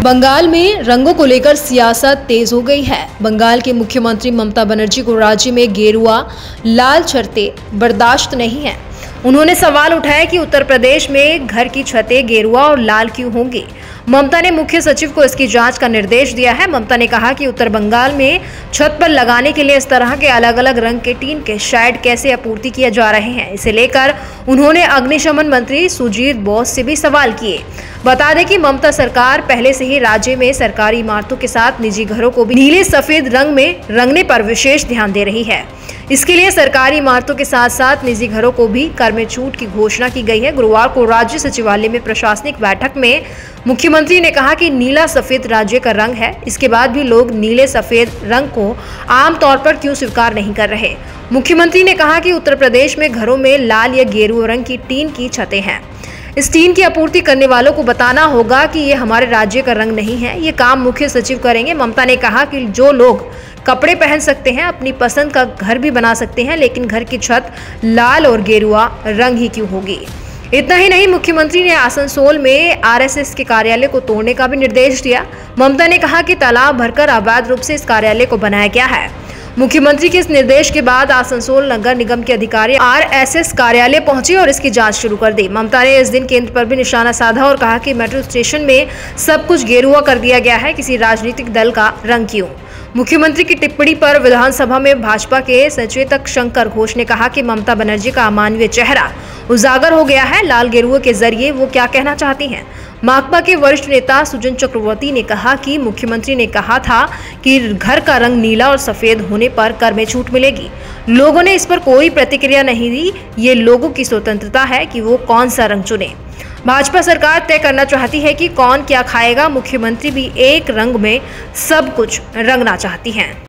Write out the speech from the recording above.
बंगाल में रंगों को लेकर सियासत तेज हो गई है। बंगाल के मुख्यमंत्री ममता बनर्जी को राज्य में गेरुआ लाल शर्तें बर्दाश्त नहीं है। उन्होंने सवाल उठाया कि उत्तर प्रदेश में घर की छतें गेरुआ और लाल क्यों होंगी। ममता ने मुख्य सचिव को इसकी जांच का निर्देश दिया है। ममता ने कहा कि उत्तर बंगाल में छत पर लगाने के लिए इस तरह के अलग अलग रंग के टीन के शेड कैसे आपूर्ति किए जा रहे हैं, इसे लेकर उन्होंने अग्निशमन मंत्री सुजीत बोस से भी सवाल किए। बता दें कि ममता सरकार पहले से ही राज्य में सरकारी इमारतों के साथ निजी घरों को भी नीले सफेद रंग में रंगने पर विशेष ध्यान दे रही है। इसके लिए सरकारी इमारतों के साथ साथ निजी घरों को भी कर में छूट की घोषणा की गई है। गुरुवार को राज्य सचिवालय में प्रशासनिक बैठक में मुख्यमंत्री ने कहा कि नीला सफेद राज्य का रंग है, इसके बाद भी लोग नीले सफेद रंग को आमतौर पर क्यों स्वीकार नहीं कर रहे। मुख्यमंत्री ने कहा कि उत्तर प्रदेश में घरों में लाल या गेरुआ रंग की टीन की छतें हैं। इस टीन की आपूर्ति करने वालों को बताना होगा कि ये हमारे राज्य का रंग नहीं है, ये काम मुख्य सचिव करेंगे। ममता ने कहा कि जो लोग कपड़े पहन सकते हैं अपनी पसंद का घर भी बना सकते हैं, लेकिन घर की छत लाल और गेरुआ रंग ही क्यों होगी। इतना ही नहीं, मुख्यमंत्री ने आसनसोल में आरएसएस के कार्यालय को तोड़ने का भी निर्देश दिया। ममता ने कहा कि तालाब भरकर अवैध रूप से इस कार्यालय को बनाया गया है। मुख्यमंत्री के इस निर्देश के बाद आसनसोल नगर निगम के अधिकारी आरएसएस कार्यालय पहुंचे और इसकी जांच शुरू कर दी। ममता ने इस दिन केंद्र पर भी निशाना साधा और कहा कि मेट्रो स्टेशन में सब कुछ गेरुआ कर दिया गया है, किसी राजनीतिक दल का रंग क्यों। मुख्यमंत्री की टिप्पणी पर विधानसभा में भाजपा के सचेतक शंकर घोष ने कहा कि ममता बनर्जी का अमानवीय चेहरा उजागर हो गया है। लाल गेरुए के जरिए वो क्या कहना चाहती हैं। माकपा के वरिष्ठ नेता सुजन चक्रवर्ती ने कहा कि मुख्यमंत्री ने कहा था कि घर का रंग नीला और सफेद होने पर कर में छूट मिलेगी। लोगों ने इस पर कोई प्रतिक्रिया नहीं दी। ये लोगों की स्वतंत्रता है कि वो कौन सा रंग चुने। भाजपा सरकार तय करना चाहती है कि कौन क्या खाएगा। मुख्यमंत्री भी एक रंग में सब कुछ रंगना चाहती हैं।